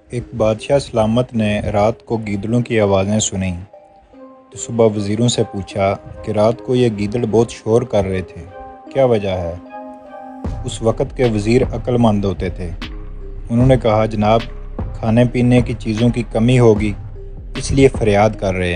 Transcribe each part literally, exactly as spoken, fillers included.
एक बादशाह सलामत ने रात को गीदड़ों की आवाज़ें सुनी तो सुबह वज़ीरों से पूछा कि रात को ये गीदड़ बहुत शोर कर रहे थे, क्या वजह है। उस वक़्त के वज़ीर अक्लमंद होते थे। उन्होंने कहा, जनाब, खाने पीने की चीज़ों की कमी होगी इसलिए फरियाद कर रहे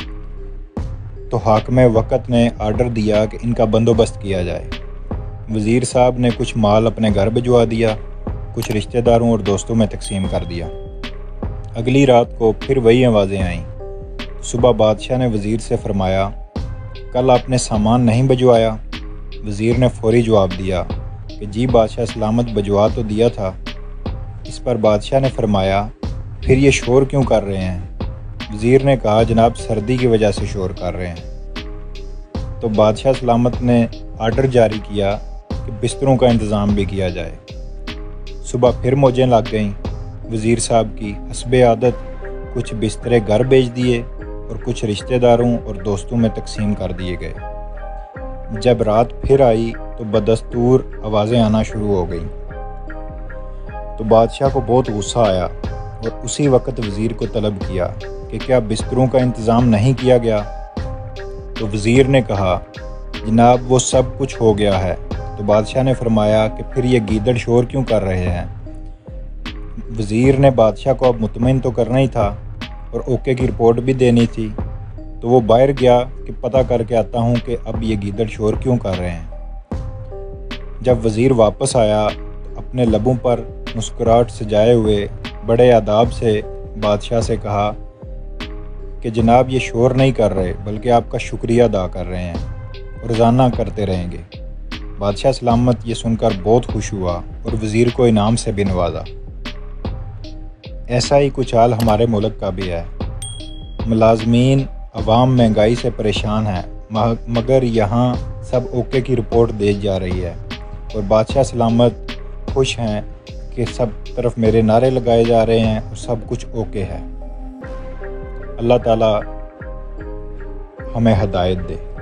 हैं। तो हाकिम वक़्त ने आर्डर दिया कि इनका बंदोबस्त किया जाए। वज़ीर साहब ने कुछ माल अपने घर भिजवा दिया, कुछ रिश्तेदारों और दोस्तों में तकसीम कर दिया। अगली रात को फिर वही आवाज़ें आईं। सुबह बादशाह ने वज़ीर से फरमाया, कल आपने सामान नहीं भिजवाया। वज़ीर ने फौरी जवाब दिया कि जी बादशाह सलामत, भिजवा तो दिया था। इस पर बादशाह ने फरमाया, फिर ये शोर क्यों कर रहे हैं। वज़ीर ने कहा, जनाब, सर्दी की वजह से शोर कर रहे हैं। तो बादशाह सलामत ने आर्डर जारी किया कि बिस्तरों का इंतज़ाम भी किया जाए। सुबह फिर मौजें लग गईं। वज़ीर साहब की हस्बे आदत कुछ बिस्तरे घर भेज दिए और कुछ रिश्तेदारों और दोस्तों में तकसीम कर दिए गए। जब रात फिर आई तो बदस्तूर आवाज़ें आना शुरू हो गईं। तो बादशाह को बहुत गुस्सा आया और उसी वक्त वज़ीर को तलब किया कि क्या बिस्तरों का इंतज़ाम नहीं किया गया। तो वज़ीर ने कहा, जनाब, वो सब कुछ हो गया है। तो बादशाह ने फरमाया कि फिर ये गीदड़ शोर क्यों कर रहे हैं। वज़ीर ने बादशाह को अब मुतमईन तो करना ही था और ओके की रिपोर्ट भी देनी थी। तो वो बाहर गया कि पता करके आता हूँ कि अब ये गीदड़ शोर क्यों कर रहे हैं। जब वज़ीर वापस आया तो अपने लबों पर मुस्कुराहट सजाए हुए बड़े आदाब से बादशाह से कहा कि जनाब, ये शोर नहीं कर रहे बल्कि आपका शुक्रिया अदा कर रहे हैं, रोज़ाना करते रहेंगे। बादशाह सलामत ये सुनकर बहुत खुश हुआ और वज़ीर को इनाम से भी नवाजा। ऐसा ही कुछ हाल हमारे मुल्क का भी है। मुलाजमीन अवाम महंगाई से परेशान है, मगर यहाँ सब ओके की रिपोर्ट दे जा रही है और बादशाह सलामत खुश हैं कि सब तरफ मेरे नारे लगाए जा रहे हैं और सब कुछ ओके है। अल्लाह ताला हमें हिदायत दे।